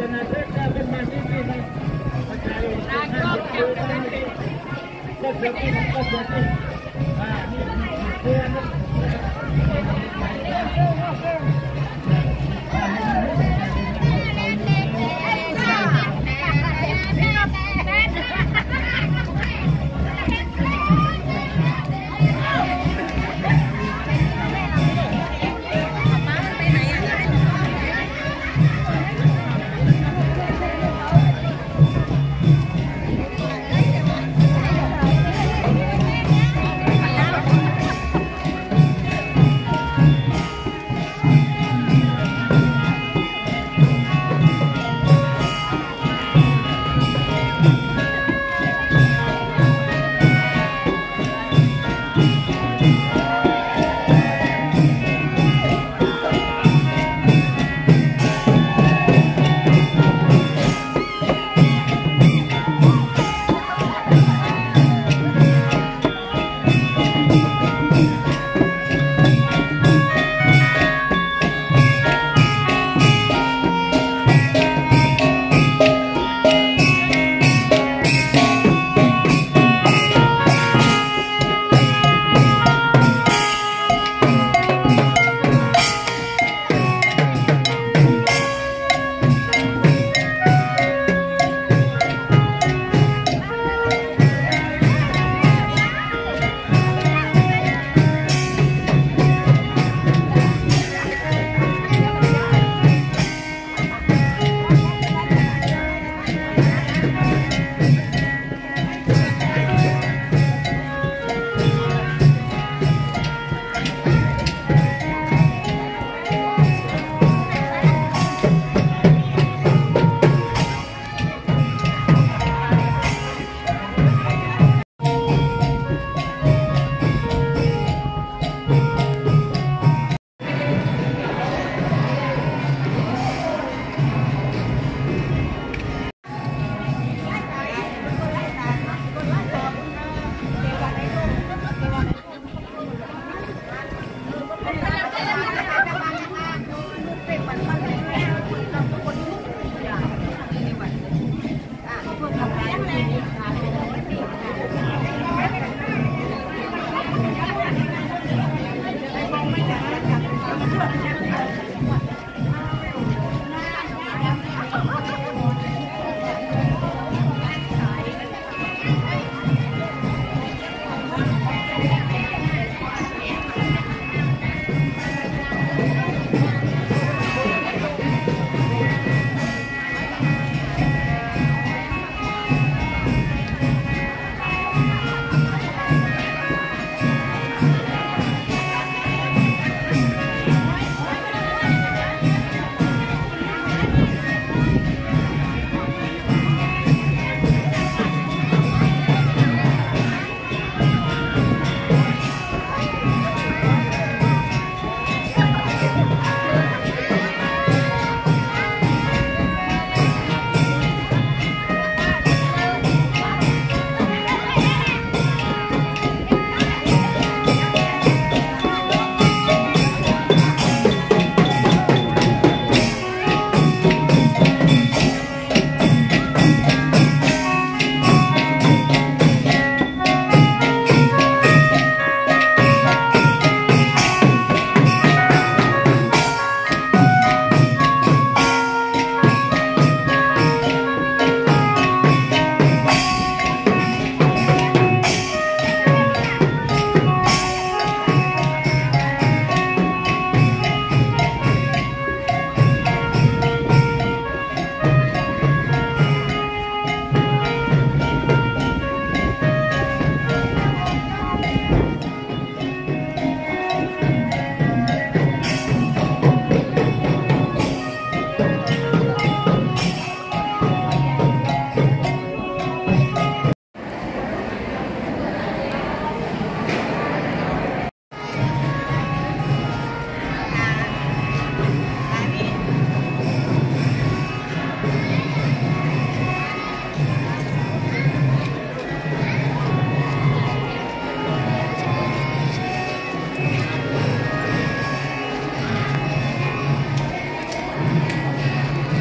ค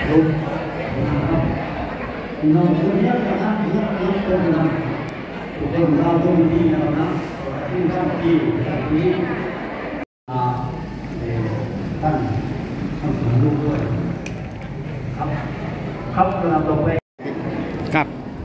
ลุกนะครับน้องคนนี้นะครับน้องคนนั้นทุกคนเราต้องมีนะครับนะที่ท่านที่แบบนี้ท่านสอนลูกด้วยครับเราต่อไปครับ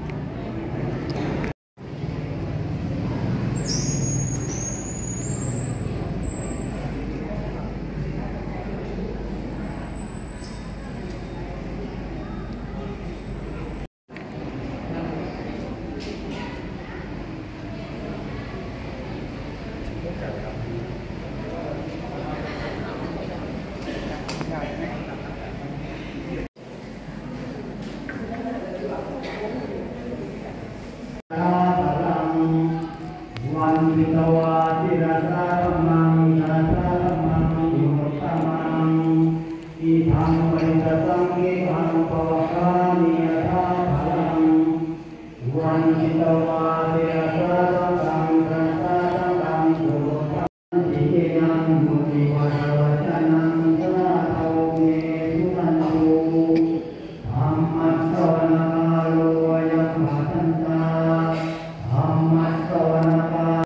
วันพิตวาทิราสามังราสามังยุตมังอิทังปริตสังเกหังปวกานิยธาพลังวันพิตวาทิราสามังราสามังยุตมังอิเกนังมุติวะวัจนังสระโตเมสุนันตุธรรมัสสวนาโลยัมมาทันตาธรรมัสสวนา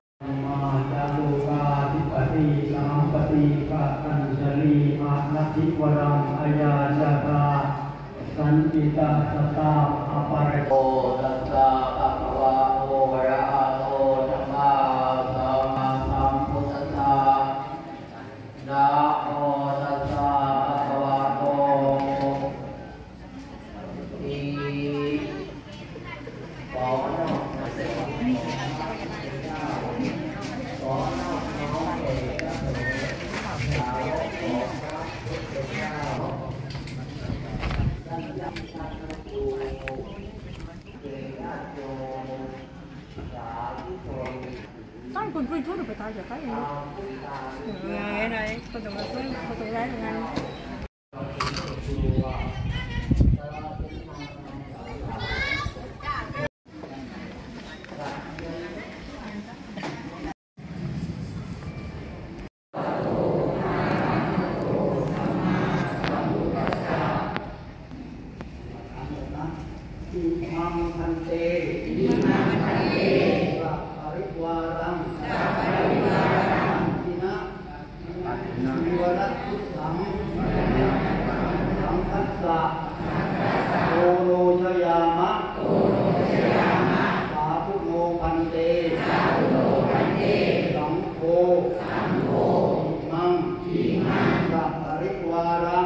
ทิวรังอายาจาตาสันติตาสตาอปาริโอตัสสะภะคะวะโตอะระหะโตสัมมาสัมพุทธัสสะนะโมตัสสะภะคะวะโตอิปอนะปอนะเอกะ Tan con tôi chút được phải giờ cái gì này này con tưởng là tôi gái thằng anhมังพันเตสัพปริวารังทินะวิวรัตตุสังสังคัสสะโอโลชยามะสาธุโนพันเตสังโฆมังสัพปริวารัง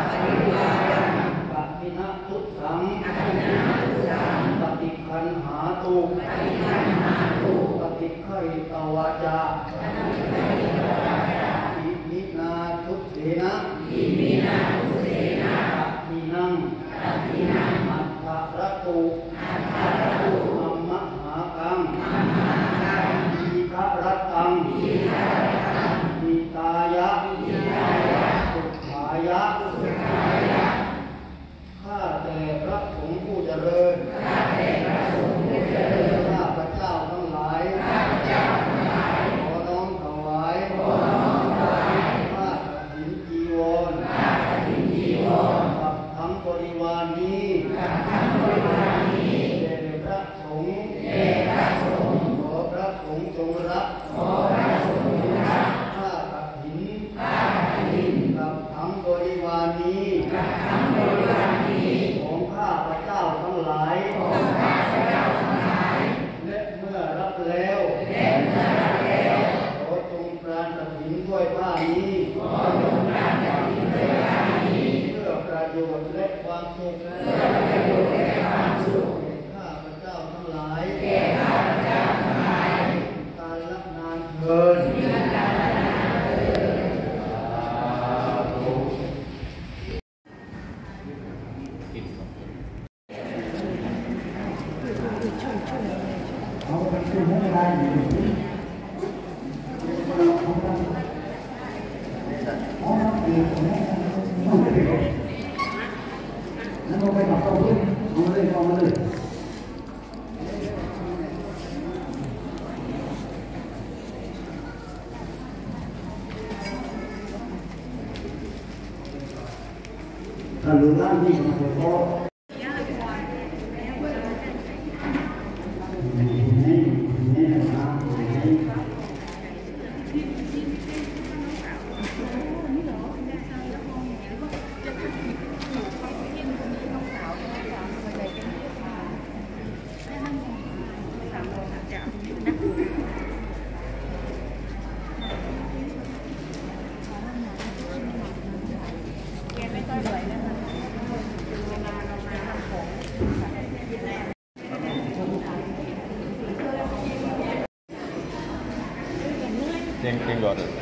กัทินะทุสังปฏิคันหาตุปฏิไข่ตวาจาอิมินาทุเสนะอินังอัตถรตุอัมมหากังอิทะรัตังอิตายะสุขายะข้าแต่พระสงฆ์ผู้เจริญข้าพระเจ้าทั้งหลายขอน้อมถวายผ้ากฐินจีวรกับทั้งบริวารนี้แด่พระสงฆ์ขอพระสงฆ์จงรับผ้ากฐินกับทั้งบริวารนี้ของข้าพระเจ้าทั้งหลายและเมื่อรับแล้วขอจงปรานกฐินด้วยผ้านี้เพื่อประโยชน์และความสุขแก่ข้าพระเจ้าทั้งหลายการละนานเถิดท่านรู้ไหมนั่นที่มันโต King got it.